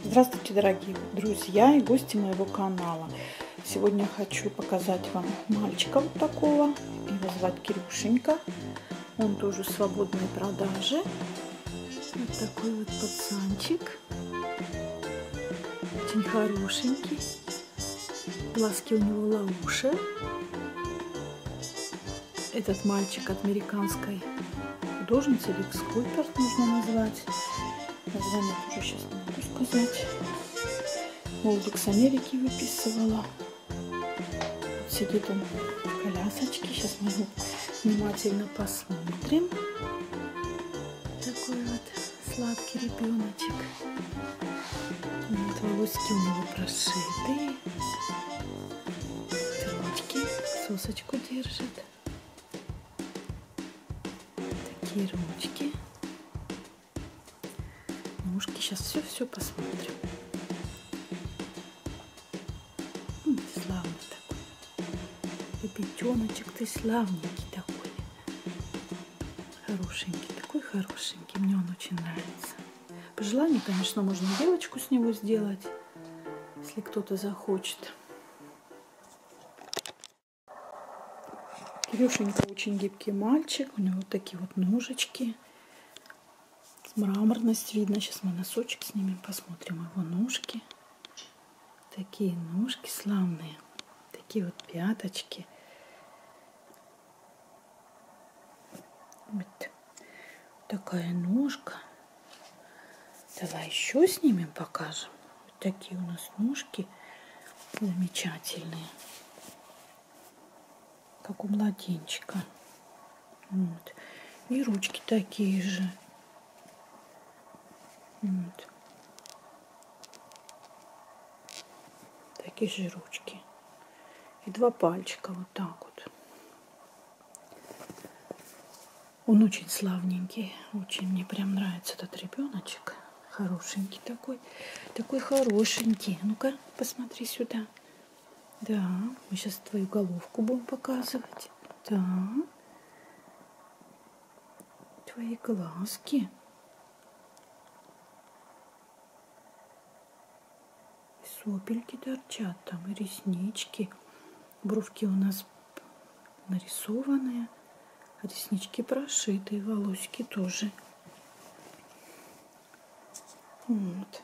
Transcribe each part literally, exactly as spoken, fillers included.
Здравствуйте, дорогие друзья и гости моего канала. Сегодня хочу показать вам мальчика вот такого. Его звать Кирюшенька. Он тоже в свободной продаже. Вот такой вот пацанчик. Очень хорошенький. Глазки у него лауши. Этот мальчик от американской художницы, или скульптор нужно назвать. Название тоже сейчас не могу сказать. Молдик с Америки выписывала. Вот сидит он в колясочке. Сейчас мы его внимательно посмотрим. Такой вот сладкий ребеночек. Вот волоски у него прошитые. Ручки сосочку держит. Такие ручки. Ножки. Сейчас все-все посмотрим. Ты славный такой. Ребятеночек, ты славненький такой. Хорошенький, такой хорошенький. Мне он очень нравится. По желанию, конечно, можно девочку с него сделать, если кто-то захочет. Кирюшенька очень гибкий мальчик. У него вот такие вот ножечки. Мраморность видно. Сейчас мы носочек снимем, посмотрим его ножки. Такие ножки славные. Такие вот пяточки. Вот такая ножка. Давай еще снимем, покажем. Вот такие у нас ножки замечательные. Как у младенчика. Вот. И ручки такие же. Вот. Такие же ручки. И два пальчика вот так вот. Он очень славненький. Очень мне прям нравится этот ребеночек. Хорошенький такой. Такой хорошенький. Ну-ка, посмотри сюда. Да, мы сейчас твою головку будем показывать. Да. Твои глазки. Сопельки торчат там, и реснички. Бровки у нас нарисованные, а реснички прошитые, волосики тоже. Вот.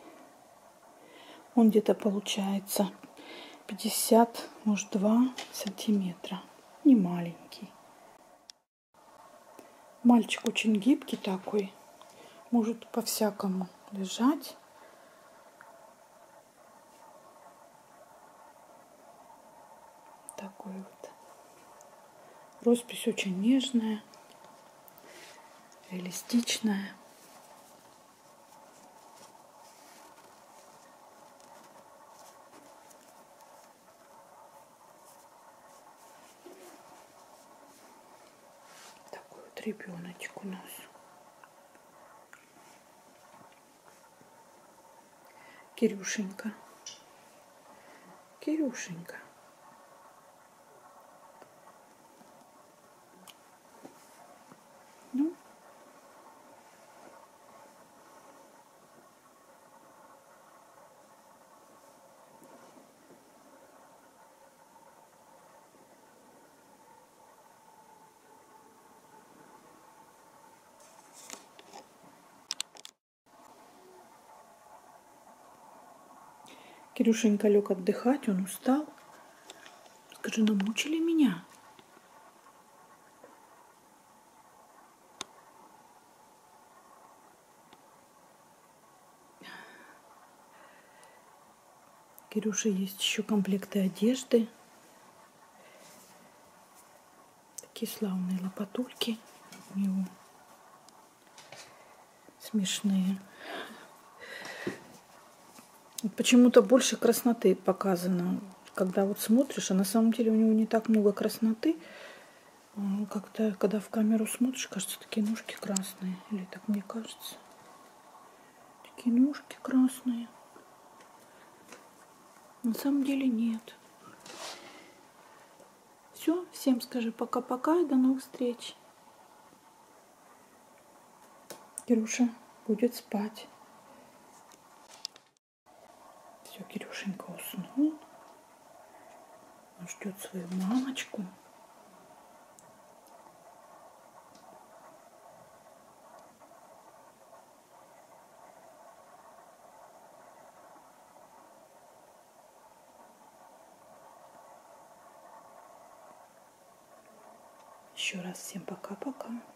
Он где-то получается пятьдесят, может, два сантиметра. Не маленький. Мальчик очень гибкий такой. Может по-всякому лежать. Такой вот. Роспись очень нежная, реалистичная. Такой вот ребеночек у нас. Кирюшенька. Кирюшенька. Ну, Кирюшенька лег отдыхать, он устал. Скажи, намучили меня? Кирюша есть еще комплекты одежды. Такие славные лопатульки у него. Смешные. Почему-то больше красноты показано, когда вот смотришь, а на самом деле у него не так много красноты. Как-то, когда в камеру смотришь, кажется, такие ножки красные. Или так мне кажется. Такие ножки красные. На самом деле нет. Все, всем скажи пока-пока и до новых встреч. Кирюша будет спать. Лешенька уснул. Он ждет свою мамочку. Еще раз всем пока-пока.